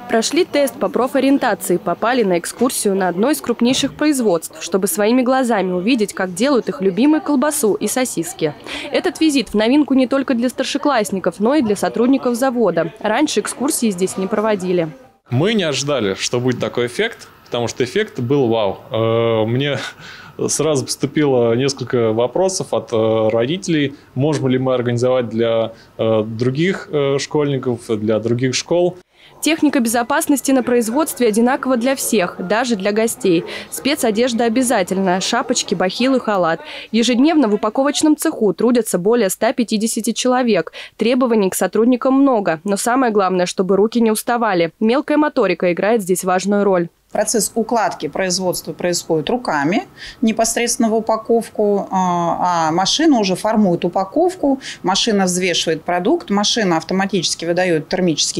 Прошли тест по профориентации, попали на экскурсию на одно из крупнейших производств, чтобы своими глазами увидеть, как делают их любимую колбасу и сосиски. Этот визит в новинку не только для старшеклассников, но и для сотрудников завода. Раньше экскурсии здесь не проводили. Мы не ожидали, что будет такой эффект, потому что эффект был вау. Мне сразу поступило несколько вопросов от родителей. Можем ли мы организовать для других школьников, для других школ. Техника безопасности на производстве одинакова для всех, даже для гостей. Спецодежда обязательна – шапочки, бахилы, халат. Ежедневно в упаковочном цеху трудятся более 150 человек. Требований к сотрудникам много, но самое главное, чтобы руки не уставали. Мелкая моторика играет здесь важную роль. Процесс укладки производства происходит руками, непосредственно в упаковку, а машина уже формует упаковку, машина взвешивает продукт, машина автоматически выдает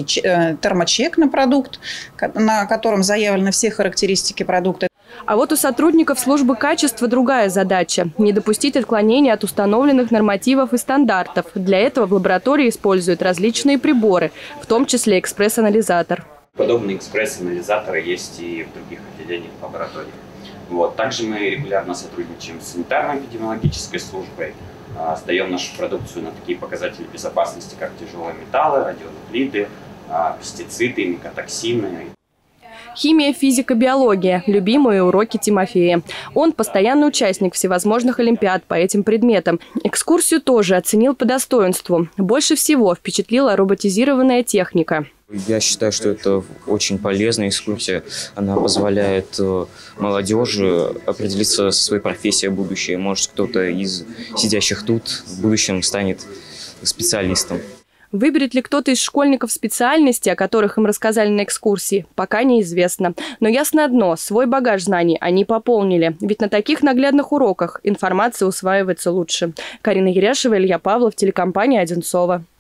термочек на продукт, на котором заявлены все характеристики продукта. А вот у сотрудников службы качества другая задача – не допустить отклонений от установленных нормативов и стандартов. Для этого в лаборатории используют различные приборы, в том числе экспресс-анализатор. Подобные экспресс-анализаторы есть и в других отделениях лаборатории. Также мы регулярно сотрудничаем с санитарно-эпидемиологической службой, сдаем нашу продукцию на такие показатели безопасности, как тяжелые металлы, радионуклиды, пестициды, микотоксины. Химия, физика, биология – любимые уроки Тимофея. Он постоянный участник всевозможных олимпиад по этим предметам. Экскурсию тоже оценил по достоинству. Больше всего впечатлила роботизированная техника. Я считаю, что это очень полезная экскурсия. Она позволяет молодежи определиться со своей профессией будущее. Может, кто-то из сидящих тут в будущем станет специалистом. Выберет ли кто-то из школьников специальности, о которых им рассказали на экскурсии, пока неизвестно. Но ясно одно – свой багаж знаний они пополнили. Ведь на таких наглядных уроках информация усваивается лучше. Карина Еряшева, Илья Павлов, телекомпания «Одинцово».